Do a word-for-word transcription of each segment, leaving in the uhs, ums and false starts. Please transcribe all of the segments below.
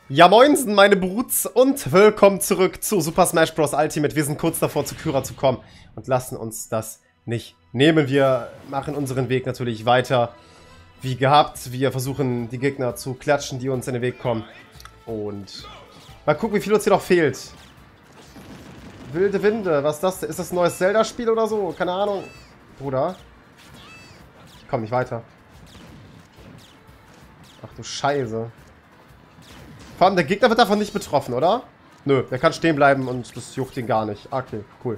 Ja moinsen, meine Bruts, und willkommen zurück zu Super Smash Bros. Ultimate. Wir sind kurz davor, zu Kyra zu kommen und lassen uns das nicht nehmen. Wir machen unseren Weg natürlich weiter wie gehabt. Wir versuchen, die Gegner zu klatschen, die uns in den Weg kommen. Und mal gucken, wie viel uns hier noch fehlt. Wilde Winde, was ist das? Ist das ein neues Zelda-Spiel oder so? Keine Ahnung. Bruder. Ich komm nicht weiter. Ach du Scheiße. Vor allem, der Gegner wird davon nicht betroffen, oder? Nö, der kann stehen bleiben und das juckt ihn gar nicht. Okay, cool.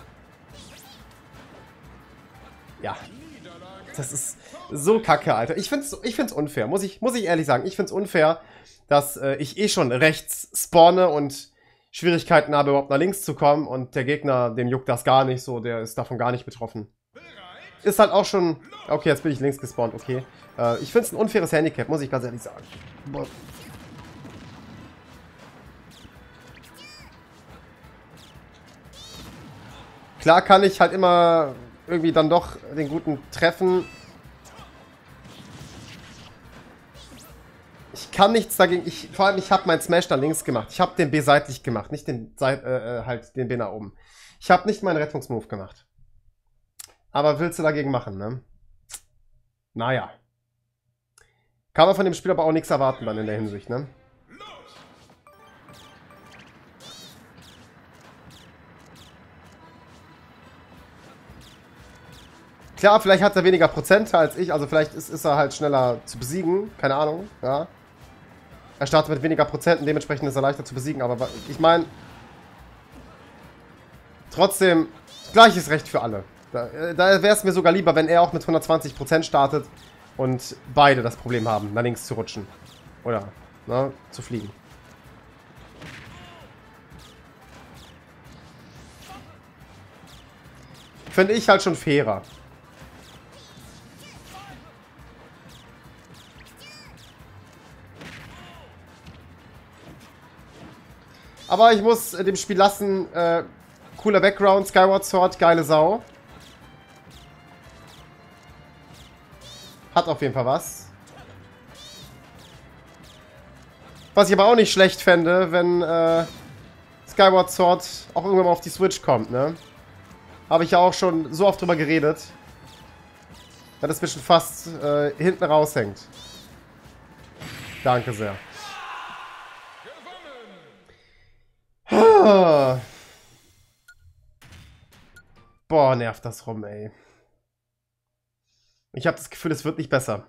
Ja. Das ist so kacke, Alter. Ich find's, ich find's unfair, muss ich, muss ich ehrlich sagen. Ich find's unfair, dass äh, ich eh schon rechts spawne und Schwierigkeiten habe, überhaupt nach links zu kommen. Und der Gegner, dem juckt das gar nicht so. Der ist davon gar nicht betroffen. Ist halt auch schon... Okay, jetzt bin ich links gespawnt, okay. Äh, ich find's ein unfaires Handicap, muss ich ganz ehrlich sagen. Boah. Klar kann ich halt immer irgendwie dann doch den guten treffen. Ich kann nichts dagegen. Ich, vor allem, ich habe meinen Smash da links gemacht. Ich habe den B seitlich gemacht, nicht den, äh, halt den B nach oben. Ich habe nicht meinen Rettungsmove gemacht. Aber willst du dagegen machen, ne? Naja. Kann man von dem Spiel aber auch nichts erwarten dann in der Hinsicht, ne? Klar, vielleicht hat er weniger Prozente als ich, also vielleicht ist, ist er halt schneller zu besiegen, keine Ahnung, ja. Er startet mit weniger Prozenten, dementsprechend ist er leichter zu besiegen, aber ich meine, trotzdem, gleiches Recht für alle. Da, da wäre es mir sogar lieber, wenn er auch mit hundertzwanzig Prozent startet und beide das Problem haben, nach links zu rutschen. Oder, ne, zu fliegen. Finde ich halt schon fairer. Aber ich muss äh, dem Spiel lassen, äh, cooler Background, Skyward Sword, geile Sau. Hat auf jeden Fall was. Was ich aber auch nicht schlecht fände, wenn äh, Skyward Sword auch irgendwann mal auf die Switch kommt, ne? Habe ich ja auch schon so oft drüber geredet. Dass das bisschen fast äh, hinten raushängt. Danke sehr. Boah, nervt das rum, ey. Ich habe das Gefühl, es wird nicht besser.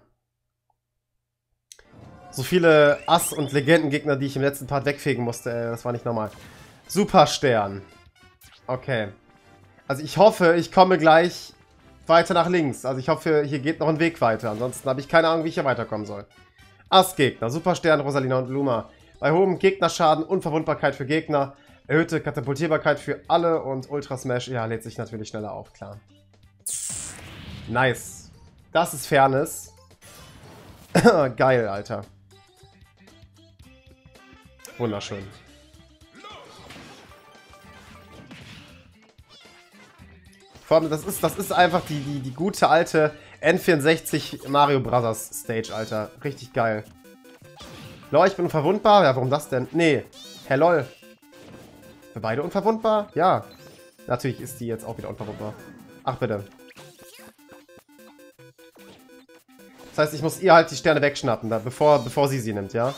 So viele Ass- und Legendengegner, die ich im letzten Part wegfegen musste, ey, das war nicht normal. Superstern. Okay. Also ich hoffe, ich komme gleich weiter nach links. Also ich hoffe, hier geht noch ein Weg weiter. Ansonsten habe ich keine Ahnung, wie ich hier weiterkommen soll. Ass-Gegner, Superstern, Rosalina und Luma. Bei hohem Gegnerschaden, Unverwundbarkeit für Gegner. Erhöhte Katapultierbarkeit für alle und Ultra Smash, ja, lädt sich natürlich schneller auf, klar. Nice. Das ist Fairness. Geil, Alter. Wunderschön. Vor allem, das ist, das ist einfach die, die, die gute alte N vierundsechzig Mario Bros. Stage, Alter. Richtig geil. Lol, ich bin unverwundbar? Ja, warum das denn? Nee. Hey, lol. Für beide unverwundbar? Ja. Natürlich ist die jetzt auch wieder unverwundbar. Ach, bitte. Das heißt, ich muss ihr halt die Sterne wegschnappen, da, bevor, bevor sie sie nimmt, ja?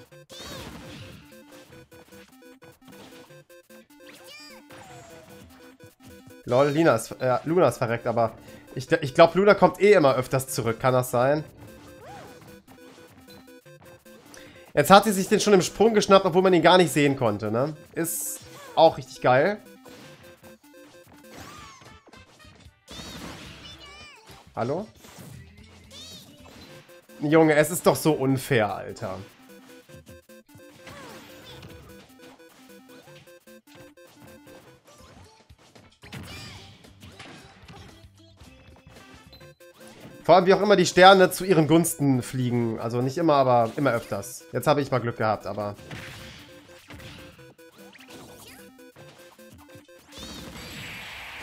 Lol, Lina ist, äh, Luna ist verreckt, aber ich, ich glaube, Luna kommt eh immer öfters zurück. Kann das sein? Jetzt hat sie sich den schon im Sprung geschnappt, obwohl man ihn gar nicht sehen konnte, ne? Ist auch richtig geil. Hallo? Junge, es ist doch so unfair, Alter. Vor allem, wie auch immer die Sterne zu ihren Gunsten fliegen. Also nicht immer, aber immer öfters. Jetzt habe ich mal Glück gehabt, aber...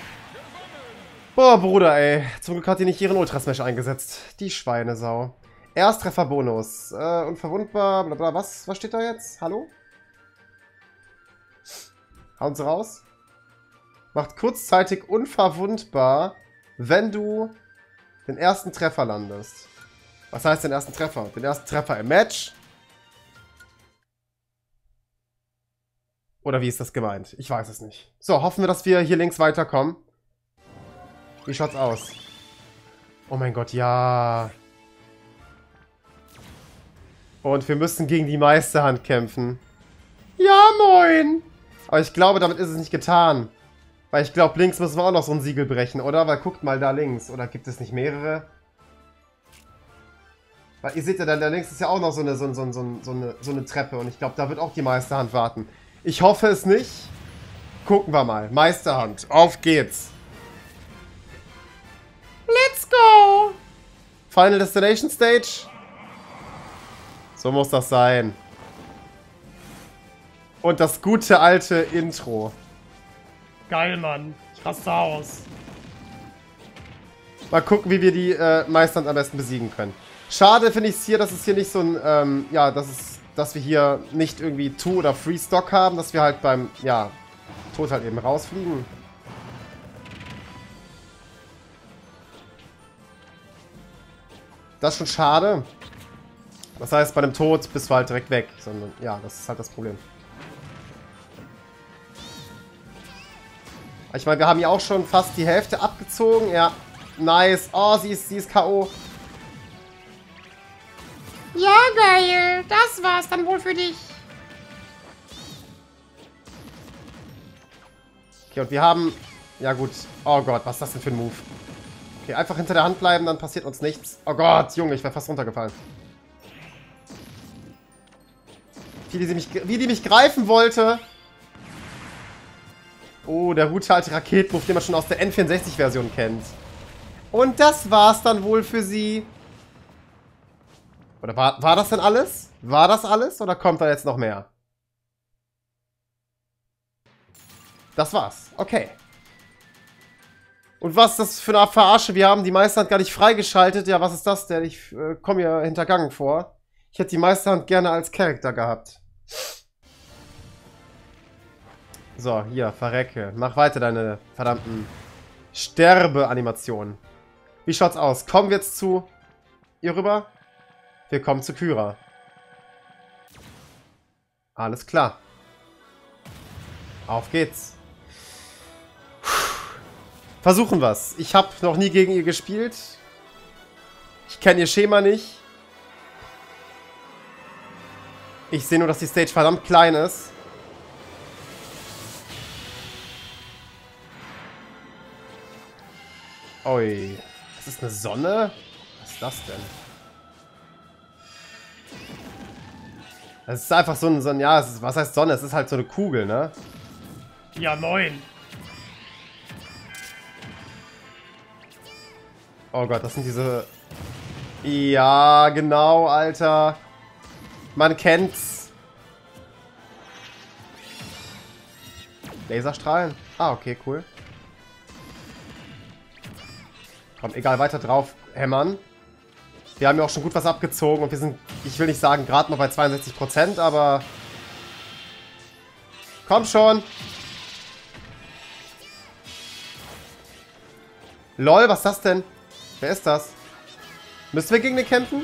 Boah, Bruder, ey. Zum Glück hat die nicht ihren Ultra Smash eingesetzt. Die Schweinesau. Ersttrefferbonus. Äh, unverwundbar, bla bla. Was, was steht da jetzt? Hallo? Hauen Sie raus. Macht kurzzeitig unverwundbar, wenn du den ersten Treffer landest. Was heißt den ersten Treffer? Den ersten Treffer im Match? Oder wie ist das gemeint? Ich weiß es nicht. So, hoffen wir, dass wir hier links weiterkommen. Wie schaut's aus? Oh mein Gott, ja. Und wir müssen gegen die Meisterhand kämpfen. Ja, moin! Aber ich glaube, damit ist es nicht getan. Weil ich glaube, links müssen wir auch noch so ein Siegel brechen, oder? Weil guckt mal da links. Oder gibt es nicht mehrere? Weil ihr seht ja, da, da links ist ja auch noch so eine, so, so, so, so eine, so eine Treppe. Und ich glaube, da wird auch die Meisterhand warten. Ich hoffe es nicht. Gucken wir mal. Meisterhand. Auf geht's. Let's go! Final Destination Stage. So muss das sein. Und das gute alte Intro. Geil, Mann. Ich raste aus. Mal gucken, wie wir die äh, Meisterhand am besten besiegen können. Schade finde ich es hier, dass es hier nicht so ein, ähm, ja, dass es, dass wir hier nicht irgendwie Two- oder Free-Stock haben, dass wir halt beim, ja, Tod halt eben rausfliegen. Das ist schon schade. Das heißt, bei dem Tod bist du halt direkt weg. Sondern, ja, das ist halt das Problem. Ich meine, wir haben ja auch schon fast die Hälfte abgezogen. Ja, nice. Oh, sie ist, sie ist K O Ja, geil. Das war's dann wohl für dich. Okay, und wir haben... Ja gut. Oh Gott, was ist das denn für ein Move? Okay, einfach hinter der Hand bleiben, dann passiert uns nichts. Oh Gott, Junge, ich wäre fast runtergefallen. Wie die, mich, wie die mich greifen wollte. Oh, der gute alte Raketenmove, den man schon aus der N vierundsechzig-Version kennt. Und das war's dann wohl für sie. Oder war, war das denn alles? War das alles? Oder kommt da jetzt noch mehr? Das war's. Okay. Und was ist das für eine Verarsche? Wir haben die Meisterhand gar nicht freigeschaltet. Ja, was ist das denn? Ich äh, komme mir hintergangen vor. Ich hätte die Meisterhand gerne als Charakter gehabt. So, hier, verrecke. Mach weiter deine verdammten Sterbe-Animationen. Wie schaut's aus? Kommen wir jetzt zu ihr rüber? Wir kommen zu Kyra. Alles klar. Auf geht's. Versuchen wir's. Ich habe noch nie gegen ihr gespielt. Ich kenne ihr Schema nicht. Ich sehe nur, dass die Stage verdammt klein ist. Ui. Das ist eine Sonne? Was ist das denn? Das ist einfach so ein, so ein ja, es ist, was heißt Sonne? Es ist halt so eine Kugel, ne? Ja, moin. Oh Gott, das sind diese... Ja, genau, Alter. Man kennt's. Laserstrahlen? Ah, okay, cool. Komm, egal, weiter drauf hämmern. Wir haben ja auch schon gut was abgezogen und wir sind, ich will nicht sagen, gerade mal bei zweiundsechzig Prozent, aber... Komm schon! Lol, was ist das denn? Wer ist das? Müssen wir gegen den kämpfen?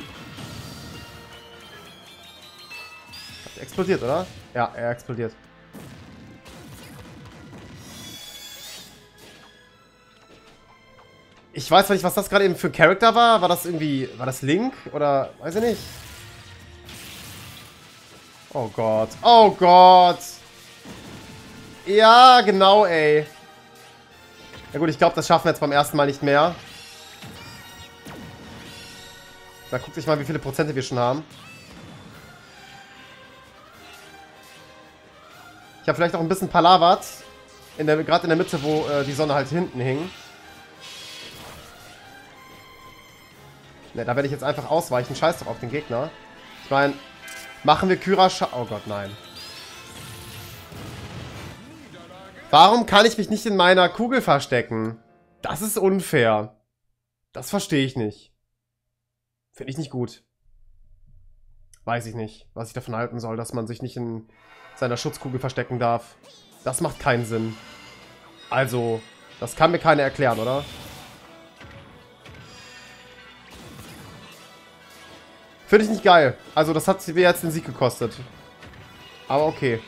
Hat er explodiert, oder? Ja, er explodiert. Ich weiß zwar nicht, was das gerade eben für ein Charakter war. War das irgendwie... War das Link? Oder... Weiß ich nicht. Oh Gott. Oh Gott. Ja, genau, ey. Ja gut, ich glaube, das schaffen wir jetzt beim ersten Mal nicht mehr. Da guckt sich mal, wie viele Prozente wir schon haben. Ich habe vielleicht auch ein bisschen palavert. In der, gerade in der Mitte, wo äh, die Sonne halt hinten hing. Ne, da werde ich jetzt einfach ausweichen. Scheiß doch auf den Gegner. Ich meine, machen wir Kyra Scha... Oh Gott, nein. Warum kann ich mich nicht in meiner Kugel verstecken? Das ist unfair. Das verstehe ich nicht. Finde ich nicht gut. weiß ich nicht, was ich davon halten soll, dass man sich nicht in seiner Schutzkugel verstecken darf. Das macht keinen Sinn. Also, das kann mir keiner erklären, oder? Finde ich nicht geil. Also, das hat mir jetzt den Sieg gekostet. Aber okay.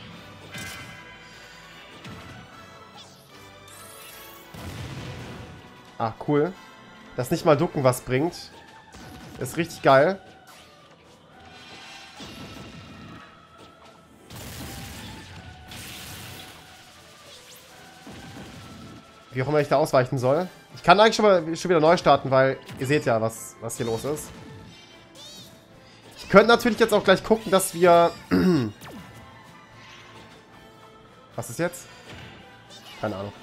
Ah, cool. Dass nicht mal Ducken was bringt. Ist richtig geil. Wie auch immer ich da ausweichen soll. Ich kann eigentlich schon, mal, schon wieder neu starten, weil ihr seht ja, was, was hier los ist. Ich könnte natürlich jetzt auch gleich gucken, dass wir... Was ist jetzt? Keine Ahnung.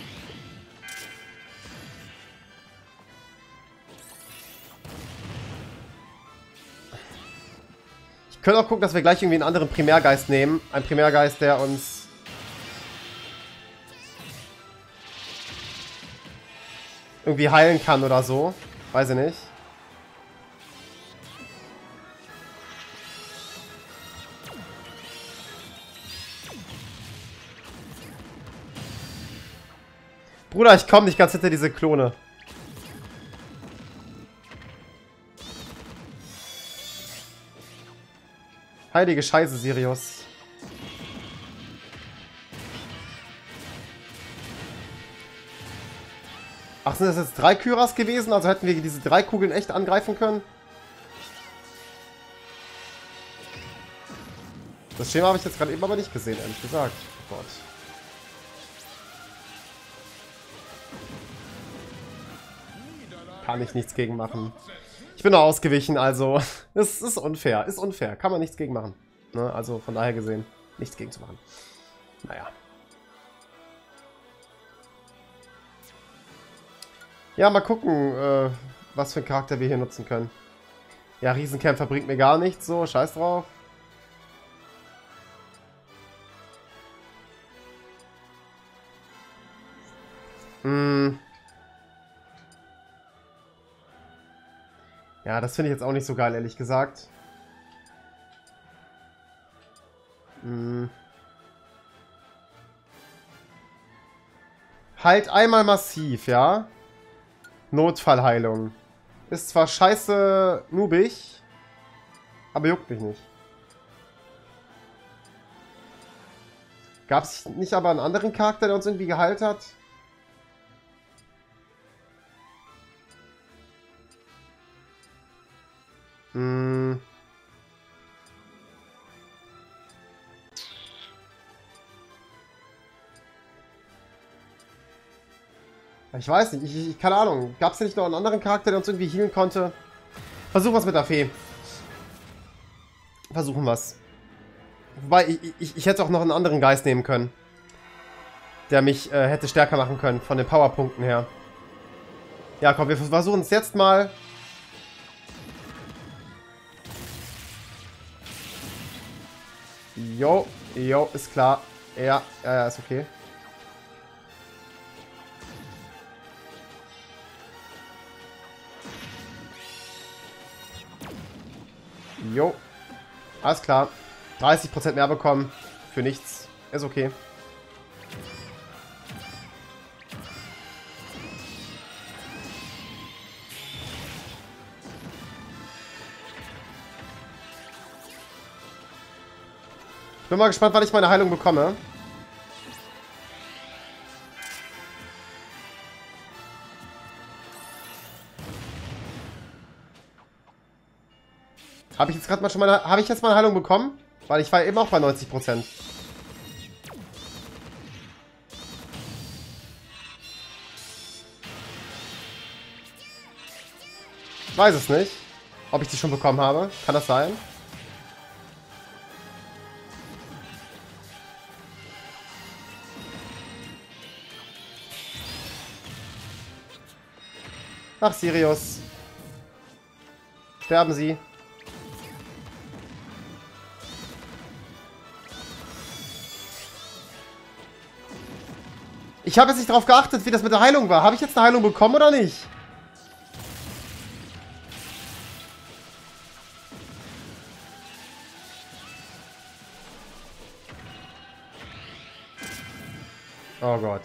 Ich könnte auch gucken, dass wir gleich irgendwie einen anderen Primärgeist nehmen. Ein Primärgeist, der uns... irgendwie heilen kann oder so. Weiß ich nicht. Bruder, ich komme nicht ganz hinter diese Klone. Heilige Scheiße, Sirius. Ach, sind das jetzt drei Kyras gewesen? Also hätten wir diese drei Kugeln echt angreifen können? Das Schema habe ich jetzt gerade eben aber nicht gesehen, ehrlich gesagt. Oh Gott. Kann ich nichts gegen machen. Ich bin noch ausgewichen, also es ist unfair. Ist unfair. Kann man nichts gegen machen. Ne? Also von daher gesehen, nichts gegen zu machen. Naja. Ja, mal gucken, äh, was für einen Charakter wir hier nutzen können. Ja, Riesenkämpfer bringt mir gar nichts, so, scheiß drauf. Hm. Ja, das finde ich jetzt auch nicht so geil, ehrlich gesagt. Hm. Halt einmal massiv, ja? Notfallheilung. Ist zwar scheiße noobig, aber juckt mich nicht. Gab es nicht aber einen anderen Charakter, der uns irgendwie geheilt hat? Hm. Ich weiß nicht, ich, ich keine Ahnung. Gab es nicht noch einen anderen Charakter, der uns irgendwie healen konnte? Versuchen wir es mit der Fee. Versuchen wir es. Wobei, ich, ich, ich hätte auch noch einen anderen Geist nehmen können. Der mich äh, hätte stärker machen können, von den Powerpunkten her. Ja, komm, wir versuchen es jetzt mal. Jo, jo, ist klar. Ja, ja, ja, ist okay. Jo. Alles klar. dreißig Prozent mehr bekommen. Für nichts. Ist okay. Ich bin mal gespannt, wann ich meine Heilung bekomme. Habe ich jetzt gerade mal schon meine... Habe ich jetzt meine Heilung bekommen? Weil ich war eben auch bei neunzig Prozent. Ich weiß es nicht, ob ich die schon bekommen habe. Kann das sein? Ach, Sirius. Sterben Sie. Ich habe jetzt nicht darauf geachtet, wie das mit der Heilung war. Habe ich jetzt eine Heilung bekommen oder nicht? Oh Gott.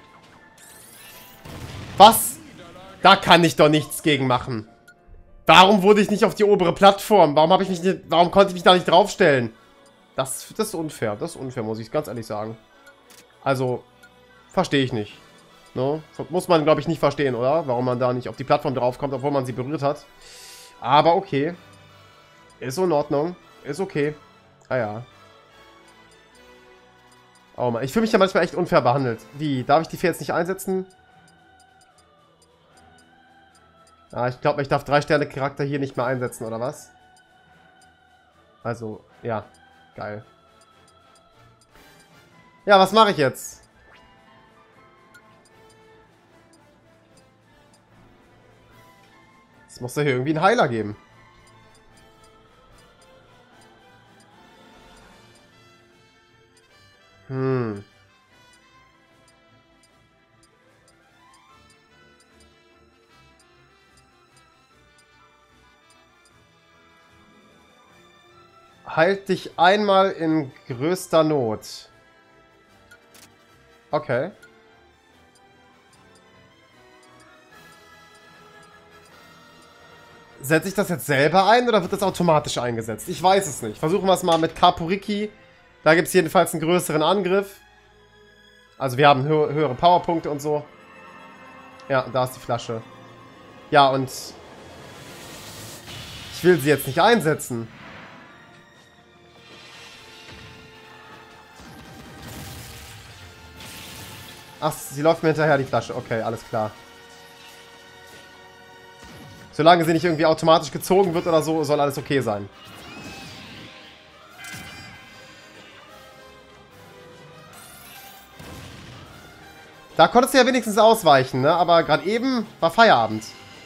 Was? Da kann ich doch nichts gegen machen. Warum wurde ich nicht auf die obere Plattform? Warum habe ich mich nicht, warum konnte ich mich da nicht draufstellen? Das, das ist unfair. Das ist unfair, muss ich ganz ehrlich sagen. Also, verstehe ich nicht. No? Muss man, glaube ich, nicht verstehen, oder? Warum man da nicht auf die Plattform draufkommt, obwohl man sie berührt hat. Aber okay. Ist in Ordnung. Ist okay. Ah ja. Oh Mann, ich fühle mich ja manchmal echt unfair behandelt. Wie? Darf ich die Fee jetzt nicht einsetzen? Ah, ich glaube, ich darf drei Sterne Charakter hier nicht mehr einsetzen, oder was? Also, ja. Geil. Ja, was mache ich jetzt? Es muss ja hier irgendwie einen Heiler geben. Hm. Heilt dich einmal in größter Not. Okay. Setze ich das jetzt selber ein oder wird das automatisch eingesetzt? Ich weiß es nicht. Versuchen wir es mal mit Kapuriki. Da gibt es jedenfalls einen größeren Angriff. Also wir haben hö höhere Powerpunkte und so. Ja, da ist die Flasche. Ja, und ich will sie jetzt nicht einsetzen. Ach, sie läuft mir hinterher, die Flasche. Okay, alles klar. Solange sie nicht irgendwie automatisch gezogen wird oder so, soll alles okay sein. Da konntest du ja wenigstens ausweichen, ne? Aber gerade eben war Feierabend.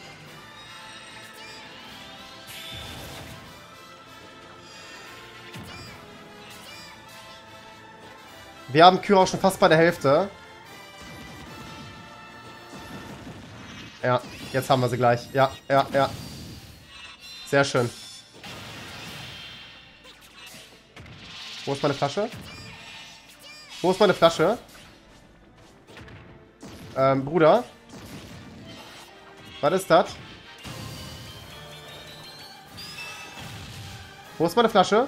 Wir haben Kyra auch schon fast bei der Hälfte. Ja, jetzt haben wir sie gleich. Ja, ja, ja. Sehr schön. Wo ist meine Flasche? Wo ist meine Flasche? Ähm, Bruder. Was ist das? Wo ist meine Flasche?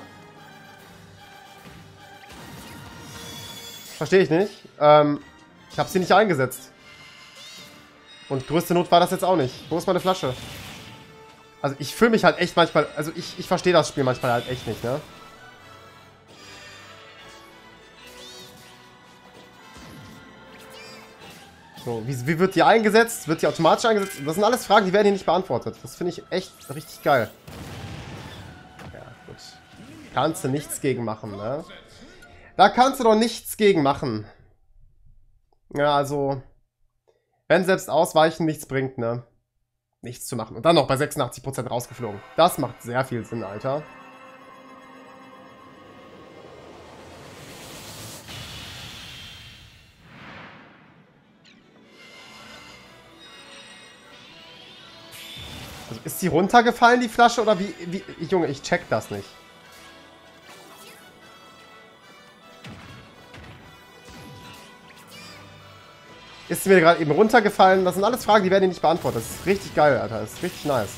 Verstehe ich nicht. Ähm, ich habe sie nicht eingesetzt. Und größte Not war das jetzt auch nicht. Wo ist meine Flasche? Also ich fühle mich halt echt manchmal... Also ich, ich verstehe das Spiel manchmal halt echt nicht, ne? So, wie, wie wird die eingesetzt? Wird die automatisch eingesetzt? Das sind alles Fragen, die werden hier nicht beantwortet. Das finde ich echt richtig geil. Ja, gut. Kannst du nichts gegen machen, ne? Da kannst du doch nichts gegen machen. Ja, also... Wenn selbst Ausweichen nichts bringt, ne? Nichts zu machen. Und dann noch bei sechsundachtzig Prozent rausgeflogen. Das macht sehr viel Sinn, Alter. Also ist die runtergefallen, die Flasche? Oder wie, wie... Junge, ich check das nicht. Ist mir gerade eben runtergefallen? Das sind alles Fragen, die werden hier nicht beantwortet. Das ist richtig geil, Alter. Das ist richtig nice.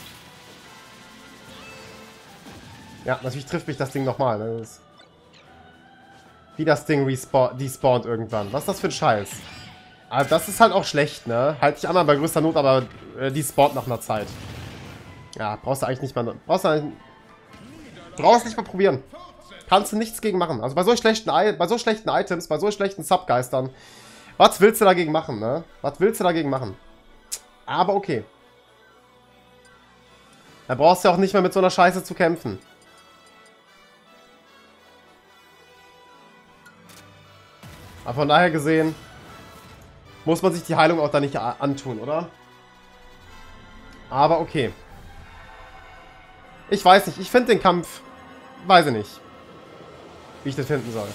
Ja, natürlich trifft mich das Ding nochmal. Ne? Das wie das Ding despawnt irgendwann. Was ist das für ein Scheiß? Also das ist halt auch schlecht, ne? Halt dich einmal bei größter Not, aber äh, despawnt nach einer Zeit. Ja, brauchst du eigentlich nicht mal... Brauchst du eigentlich... Brauchst nicht mal probieren. Kannst du nichts gegen machen. Also bei so schlechten, bei so schlechten Items, bei so schlechten Subgeistern... Was willst du dagegen machen, ne? Was willst du dagegen machen? Aber okay. Da brauchst du auch nicht mehr mit so einer Scheiße zu kämpfen. Aber von daher gesehen, muss man sich die Heilung auch da nicht antun, oder? Aber okay. Ich weiß nicht, ich finde den Kampf, weiß ich nicht, wie ich das finden soll.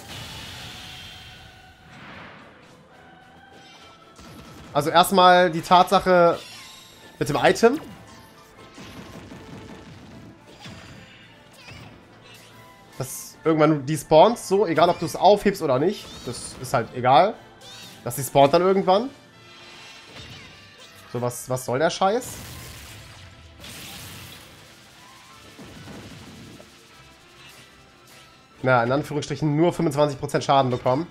Also erstmal die Tatsache mit dem Item. Das irgendwann despawnt, so, egal ob du es aufhebst oder nicht. Das ist halt egal. Dass sie spawnt dann irgendwann? So, was, was soll der Scheiß? Na, in Anführungsstrichen nur fünfundzwanzig Prozent Schaden bekommen.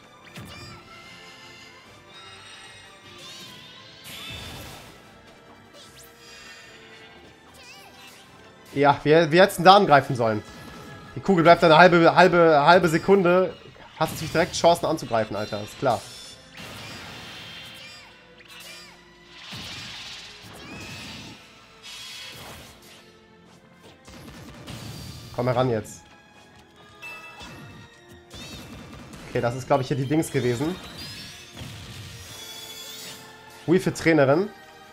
Ja, wir, wir hätten da angreifen sollen. Die Kugel bleibt eine halbe, halbe, halbe Sekunde. Hast du natürlich direkt Chancen anzugreifen, Alter. Ist klar. Komm heran jetzt. Okay, das ist, glaube ich, hier die Dings gewesen. Hui für Trainerin.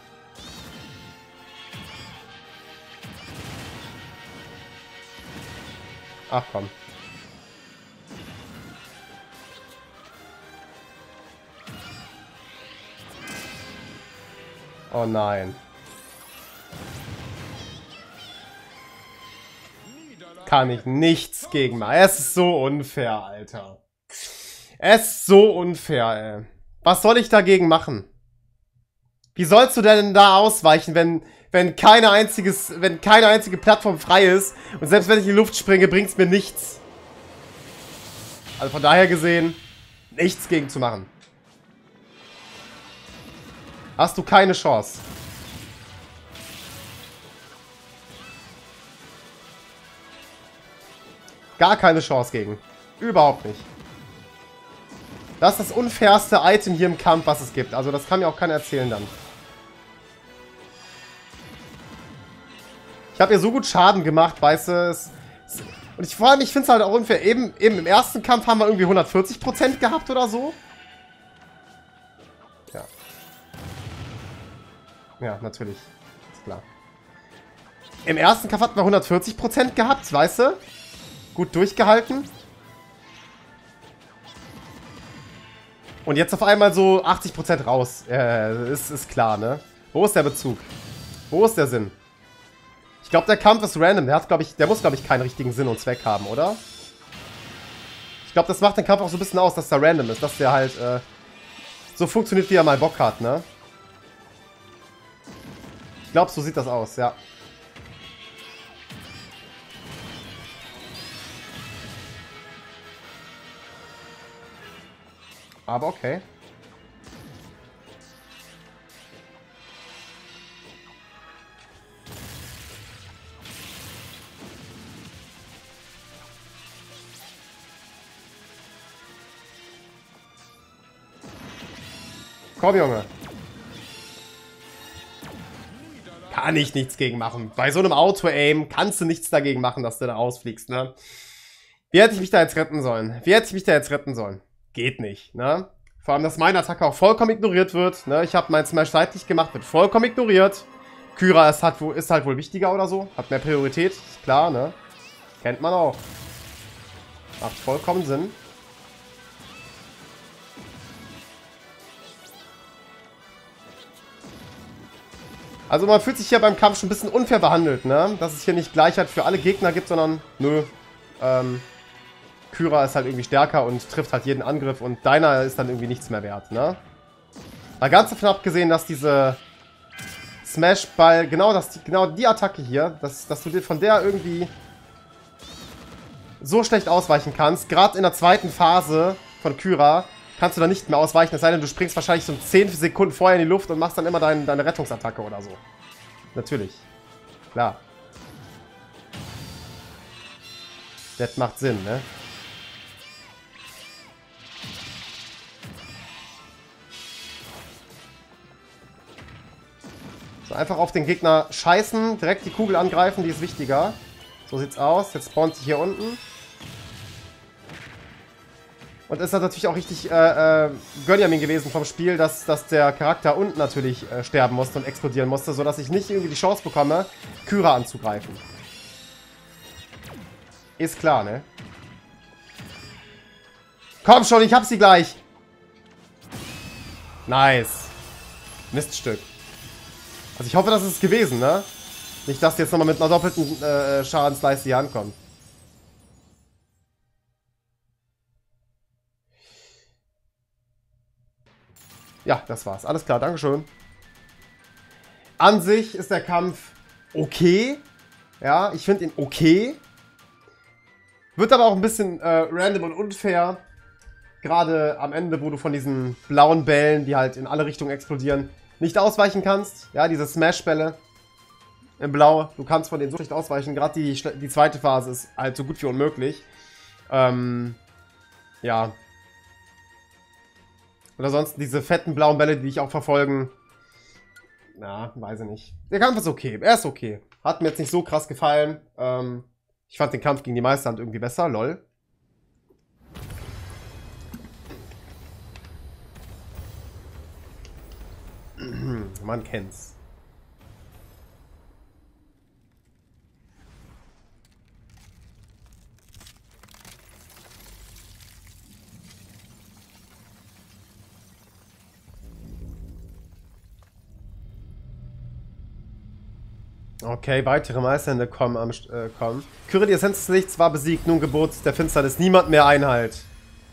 Ach komm. Oh nein. Kann ich nichts gegen machen. Es ist so unfair, Alter. Es ist so unfair, ey. Was soll ich dagegen machen? Wie sollst du denn da ausweichen, wenn, wenn keine einziges, wenn keine einzige Plattform frei ist? Und selbst wenn ich in die Luft springe, bringt es mir nichts. Also von daher gesehen, nichts gegen zu machen. Hast du keine Chance. Gar keine Chance gegen. Überhaupt nicht. Das ist das unfairste Item hier im Kampf, was es gibt. Also das kann mir auch keiner erzählen dann. Ich habe ihr so gut Schaden gemacht, weißt du. Es, es, und ich, vor allem, ich finde es halt auch unfair. Eben, eben im ersten Kampf haben wir irgendwie hundertvierzig Prozent gehabt oder so. Ja. Ja, natürlich. Ist klar. Im ersten Kampf hatten wir hundertvierzig Prozent gehabt, weißt du. Gut durchgehalten. Und jetzt auf einmal so achtzig Prozent raus. Äh, ist, ist klar, ne? Wo ist der Bezug? Wo ist der Sinn? Ich glaube, der Kampf ist random. Der hat, glaube ich, der muss, glaube ich, keinen richtigen Sinn und Zweck haben, oder? Ich glaube, das macht den Kampf auch so ein bisschen aus, dass der random ist. Dass der halt äh, so funktioniert, wie er mal Bock hat, ne? Ich glaube, so sieht das aus, ja. Aber okay. Komm, Junge. Kann ich nichts gegen machen. Bei so einem Auto-Aim kannst du nichts dagegen machen, dass du da ausfliegst, ne? Wie hätte ich mich da jetzt retten sollen? Wie hätte ich mich da jetzt retten sollen? Geht nicht, ne? Vor allem, dass meine Attacke auch vollkommen ignoriert wird, ne? Ich habe meinen Smash seitlich gemacht, wird vollkommen ignoriert. Kyra ist halt, ist halt wohl wichtiger oder so. Hat mehr Priorität, ist klar, ne? Kennt man auch. Macht vollkommen Sinn. Also man fühlt sich hier beim Kampf schon ein bisschen unfair behandelt, ne? Dass es hier nicht Gleichheit für alle Gegner gibt, sondern, nö, ähm... Kyra ist halt irgendwie stärker und trifft halt jeden Angriff und deiner ist dann irgendwie nichts mehr wert, ne? Mal ganz davon abgesehen, dass diese Smash-Ball, genau, das, genau die Attacke hier, dass, dass du dir von der irgendwie so schlecht ausweichen kannst, gerade in der zweiten Phase von Kyra, kannst du da nicht mehr ausweichen, es sei denn, du springst wahrscheinlich so zehn Sekunden vorher in die Luft und machst dann immer dein, deine Rettungsattacke oder so. Natürlich. Klar. Das macht Sinn, ne? So, einfach auf den Gegner scheißen, direkt die Kugel angreifen, die ist wichtiger. So sieht's aus. Jetzt spawnt sie hier unten. Und ist das natürlich auch richtig äh, äh, Gönjamin gewesen vom Spiel, dass, dass der Charakter unten natürlich äh, sterben musste und explodieren musste, sodass ich nicht irgendwie die Chance bekomme, Kyra anzugreifen. Ist klar, ne? Komm schon, ich hab sie gleich! Nice. Miststück. Also ich hoffe, das ist es gewesen, ne? Nicht, dass die jetzt nochmal mit einer doppelten äh, Schadensleiste hier ankommen. Ja, das war's. Alles klar, Dankeschön. An sich ist der Kampf okay. Ja, ich finde ihn okay. Wird aber auch ein bisschen äh, random und unfair. Gerade am Ende, wo du von diesen blauen Bällen, die halt in alle Richtungen explodieren, nicht ausweichen kannst. Ja, diese Smash-Bälle in Blau. Du kannst von denen so schlecht ausweichen. Gerade die, die zweite Phase ist halt so gut wie unmöglich. Ähm, ja. Und ansonsten diese fetten blauen Bälle, die dich auch verfolgen. Na, weiß ich nicht. Der Kampf ist okay. Er ist okay. Hat mir jetzt nicht so krass gefallen. Ähm, ich fand den Kampf gegen die Meisterhand irgendwie besser. Lol. Man kennt's. Okay, weitere Meisterhände kommen am äh, kommen. Kyrie, die Essenz des Lichts war besiegt, nun gebot der Finsternis niemand mehr Einhalt.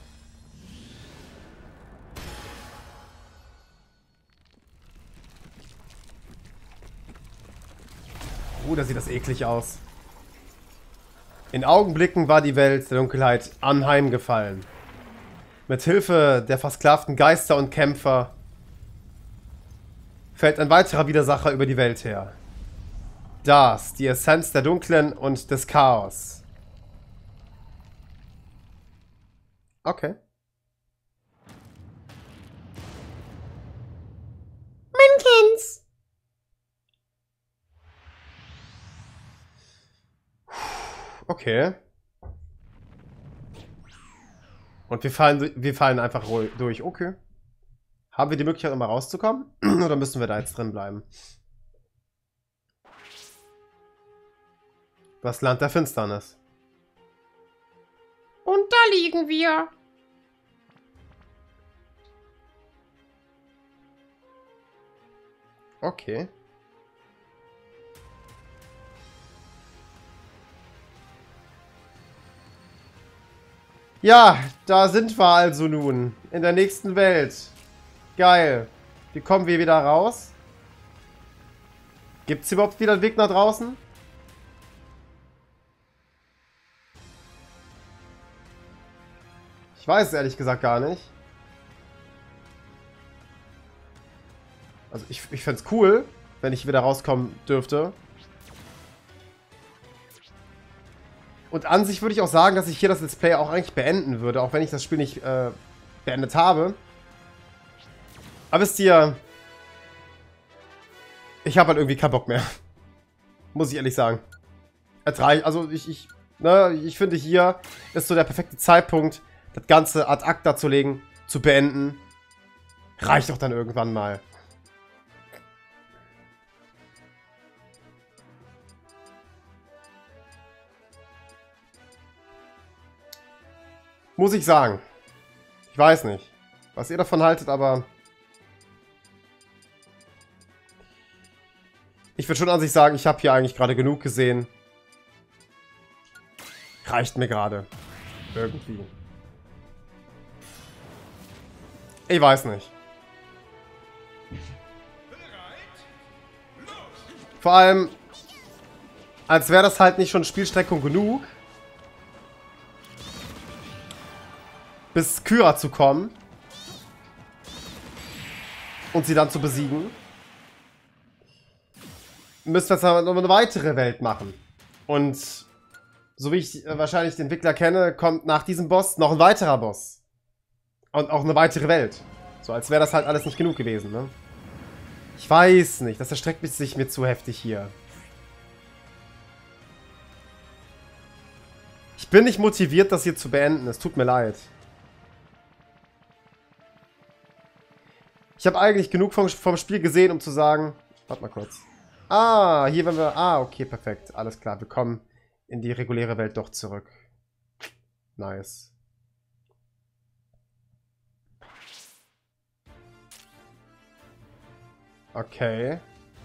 Uh, da sieht das eklig aus. In Augenblicken war die Welt der Dunkelheit anheimgefallen. Mit Hilfe der versklavten Geister und Kämpfer fällt ein weiterer Widersacher über die Welt her. Das, die Essenz der Dunklen und des Chaos. Okay. Man kennt's. Okay. Und wir fallen, wir fallen einfach durch. Okay. Haben wir die Möglichkeit, nochmal rauszukommen? Oder müssen wir da jetzt drin bleiben? Das Land der Finsternis. Und da liegen wir. Okay. Ja, da sind wir also nun. In der nächsten Welt. Geil. Wie kommen wir wieder raus? Gibt es überhaupt wieder einen Weg nach draußen? Ich weiß es ehrlich gesagt gar nicht. Also ich, ich fände es cool, wenn ich wieder rauskommen dürfte. Und an sich würde ich auch sagen, dass ich hier das Let's Play auch eigentlich beenden würde, auch wenn ich das Spiel nicht äh, beendet habe. Aber wisst ihr, ich habe halt irgendwie keinen Bock mehr. Muss ich ehrlich sagen. Ertreich, also ich, ich, ne, ich finde, hier ist so der perfekte Zeitpunkt, das Ganze ad acta zu legen, zu beenden. Reicht doch dann irgendwann mal. Muss ich sagen. Ich weiß nicht, was ihr davon haltet, aber ich würde schon an sich sagen, ich habe hier eigentlich gerade genug gesehen. Reicht mir gerade. Irgendwie. Ich weiß nicht. Vor allem, als wäre das halt nicht schon Spielstreckung genug, bis Kyra zu kommen und sie dann zu besiegen, müssen wir jetzt noch eine weitere Welt machen. Und so wie ich äh, wahrscheinlich den Entwickler kenne, kommt nach diesem Boss noch ein weiterer Boss. Und auch eine weitere Welt. So, als wäre das halt alles nicht genug gewesen, ne? Ich weiß nicht, das erstreckt sich mir zu heftig hier. Ich bin nicht motiviert, das hier zu beenden. Es tut mir leid. Ich habe eigentlich genug vom, vom Spiel gesehen, um zu sagen... Warte mal kurz. Ah, hier werden wir... Ah, okay, perfekt. Alles klar, wir kommen in die reguläre Welt doch zurück. Nice. Okay.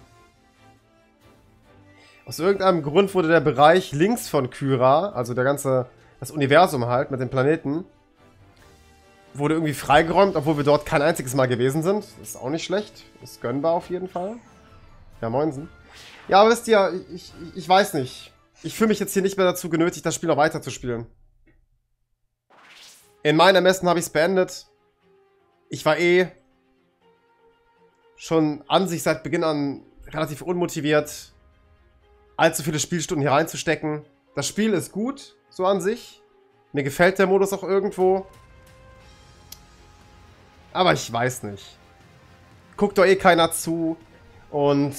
Aus irgendeinem Grund wurde der Bereich links von Kyra, also der ganze... das Universum halt, mit den Planeten... wurde irgendwie freigeräumt, obwohl wir dort kein einziges Mal gewesen sind. Ist auch nicht schlecht. Ist gönnbar auf jeden Fall. Ja, moinsen. Ja, aber wisst ihr, ich, ich, ich weiß nicht. Ich fühle mich jetzt hier nicht mehr dazu genötigt, das Spiel noch weiter zu spielen. In meinem Ermessen habe ich es beendet. Ich war eh schon an sich seit Beginn an relativ unmotiviert, allzu viele Spielstunden hier reinzustecken. Das Spiel ist gut, so an sich. Mir gefällt der Modus auch irgendwo. Aber ich weiß nicht. Guckt doch eh keiner zu. Und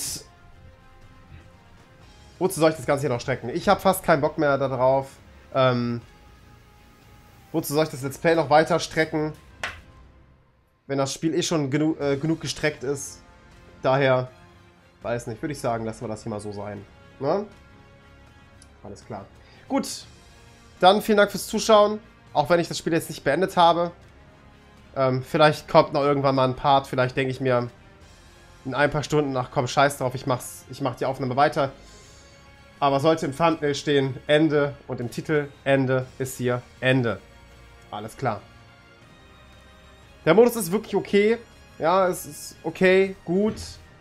wozu soll ich das Ganze hier noch strecken? Ich habe fast keinen Bock mehr darauf. Ähm, wozu soll ich das Let's Play noch weiter strecken? Wenn das Spiel eh schon genu äh, genug gestreckt ist. Daher, weiß nicht, würde ich sagen, lassen wir das hier mal so sein. Ne? Alles klar. Gut, dann vielen Dank fürs Zuschauen. Auch wenn ich das Spiel jetzt nicht beendet habe. Ähm, vielleicht kommt noch irgendwann mal ein Part. Vielleicht denke ich mir in ein paar Stunden, ach komm, scheiß drauf, ich mach's, ich mach die Aufnahme weiter. Aber sollte im Thumbnail stehen Ende und im Titel Ende, ist hier Ende. Alles klar. Der Modus ist wirklich okay. Ja, es ist okay, gut.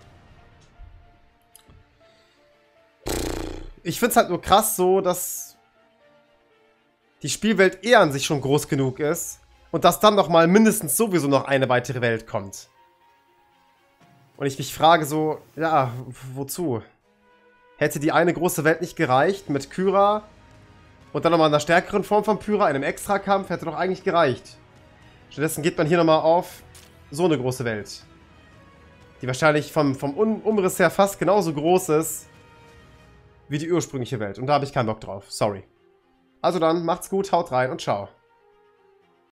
Ich finde es halt nur krass so, dass die Spielwelt eher an sich schon groß genug ist und dass dann noch mal mindestens sowieso noch eine weitere Welt kommt. Und ich mich frage so, ja, wozu? Hätte die eine große Welt nicht gereicht mit Kyra und dann nochmal in einer stärkeren Form von Pyra, einem Extrakampf, hätte doch eigentlich gereicht. Stattdessen geht man hier nochmal auf so eine große Welt. Die wahrscheinlich vom, vom Umriss her fast genauso groß ist wie die ursprüngliche Welt. Und da habe ich keinen Bock drauf. Sorry. Also dann, macht's gut, haut rein und ciao.